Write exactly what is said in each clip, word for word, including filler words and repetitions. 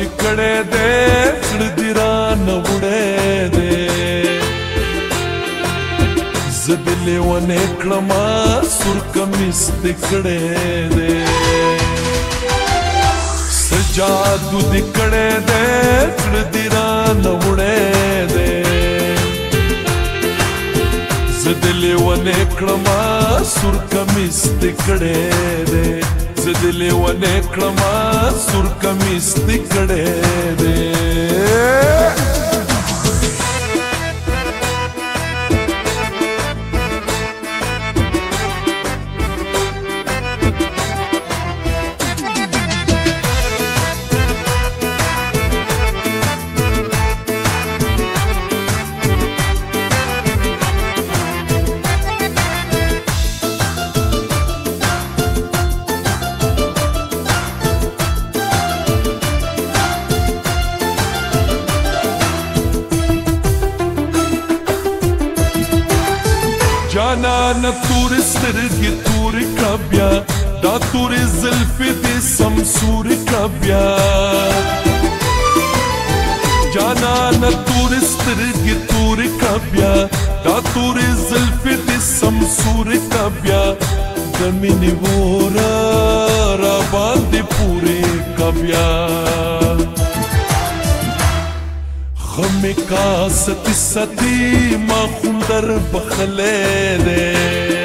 دې کړې دې زړه دې رانه وړې دې زه دې لیونی کړمه سور کمیس دې کړې دې څه جادو دې کړې دې زړه دې رانه وړې دې زه دې لیونی کړمه سور کمیس دې کړې دې زه دې لیونی کړمه سور کمیس دې کړې دې جانانه تورې سترګې تورې کړه بیا دا تورې زلفې دې سمسورې کړه بیا جانانه تورې سترګې تورې کړه بیا دا تورې زلفې دې سمسورې کړه بیا د مینې وره راباندې پورې کړه بیا غمې کا ستی ستی ما خوندر بخلې دې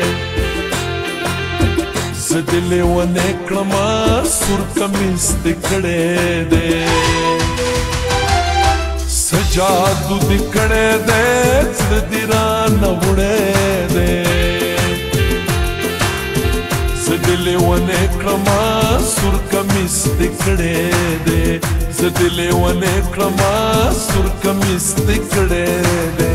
زه دې لیونی کړمه سور کمیس دې کړې دې څه جادو دې کړې دې زړه دې رانه وړې دې زه دې لیونی کړمه سور کمیس دې کړې دې زه دې لیونی کړمه سور کمیس دې کړې دې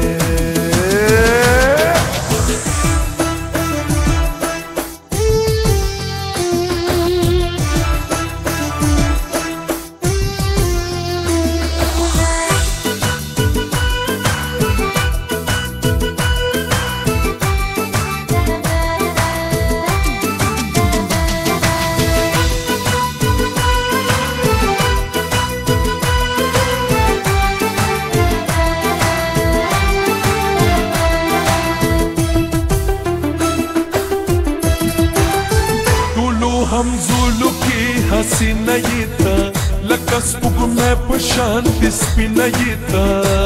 همزولو کی حسینه یې ته لکه سپوږمۍ په شانتې سپینه یې ته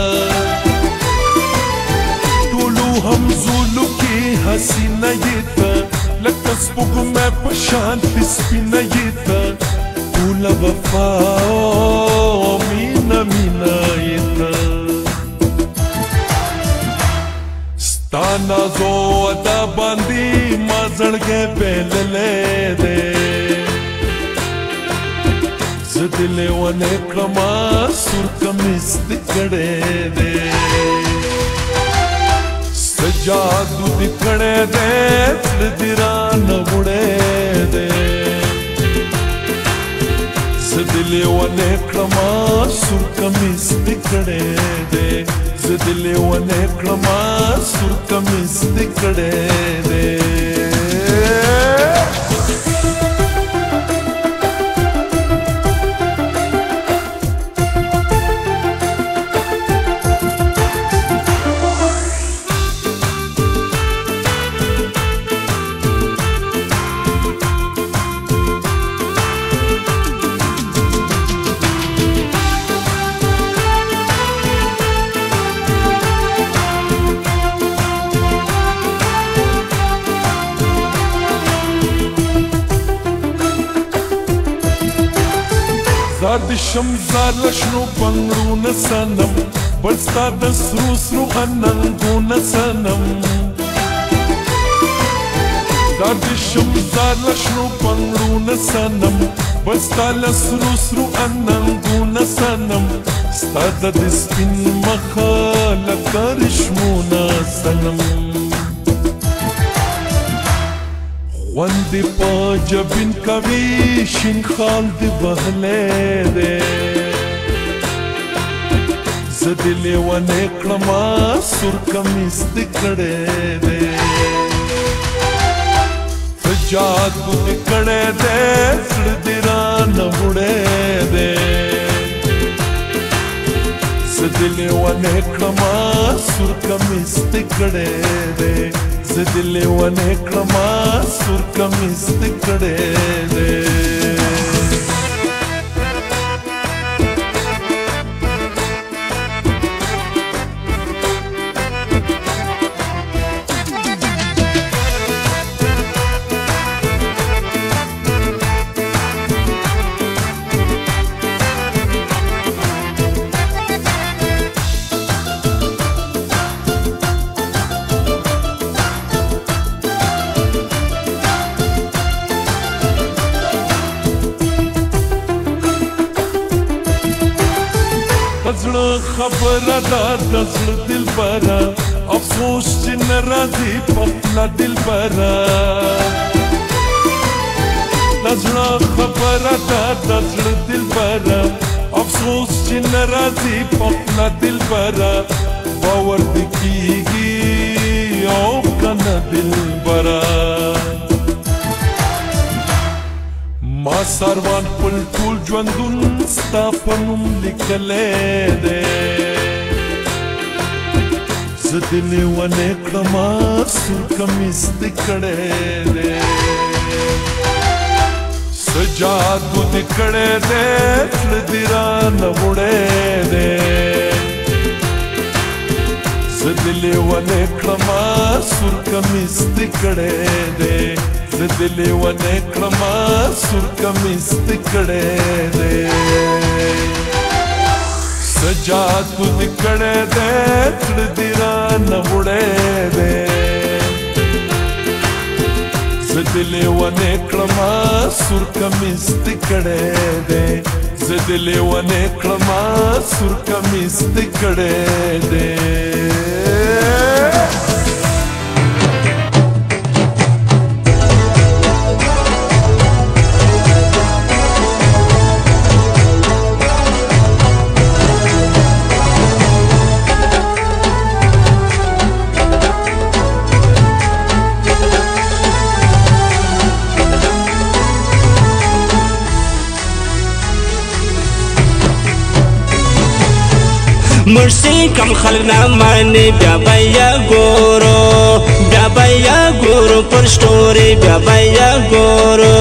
ټولو همزولو کی حسینه یې ته لکه سپوږمۍ په شانتې سپینه یې ته ټوله وفا او مینه مینه یې ته ستا نازو ادا باندې ما زړګی بایللی دی زه دې لیونی کړمه سور کمیس دې کړې دی څه جادو دې کړی دی زړه دې رانه وړی دی زه دې لیونی کړمه سور کمیس دې کړې دی زه دې لیونی کړمه سور کمیس دې کړې دی زار د شمزار لشنو بنګړونه سنم بل ستا د سرو سرو اننګونه سنم زار د شمزار لشنو بنګړونه سنم بل ستا له سرو سرو اننګونه سنم ستا د سپین مخه لکه ریشمونه سنم خوندې په جبین کوي شین خال دې وهلی دی زه دې لیونی کړمه سور کمیس دې کړی دی څه جادو دې کړی دی زړه دې رانه وړی دی زدلي ونكرما سور کمیس تکڑے دے زدلي ونكرما سور کمیس تکڑے دے دزړه خبره ده د زړه دلبره افسوس چې نه راځي په خپله دلبره دزړه خبره ده د زړه دلبره افسوس چې نه راځي په خپله دلبره باور دې کېږي او که نه دلبره ما ساروان خپل ټول ژوندون ستا په نوم لیکلی دی زه دې لیونی کړمه سور کمیس دې کړی دی څه جادو دې کړی دی زړه دې رانه وړی دی زه دې لیونی کړمه سور کمیس دې کړی دی زه دې لیونی کړمه سور کمیس دې کړی دی څه جادو دې کړی دی زړه دې رانه وړی دی زه دې لیونی کړمه سور کمیس دې کړی دی زه دې لیونی کړمه سور کمیس دې کړی دی مرسی کم خلق نامانی بیا بیا گورو بیا بیا گورو پر شتوری بیا بیا گورو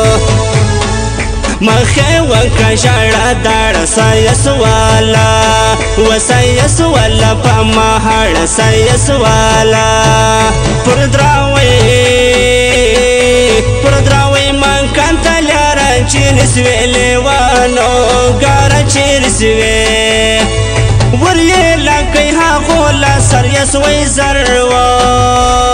مخی وکا شاڑا داڑا سایس والا و سایس والا پا مہاڑا سایس والا پر دراوی پر دراوی من کانتا لیارا چیرسوی لیوانو گارا چیرسوی ورلی لکی ها خولا سر یسوی زروا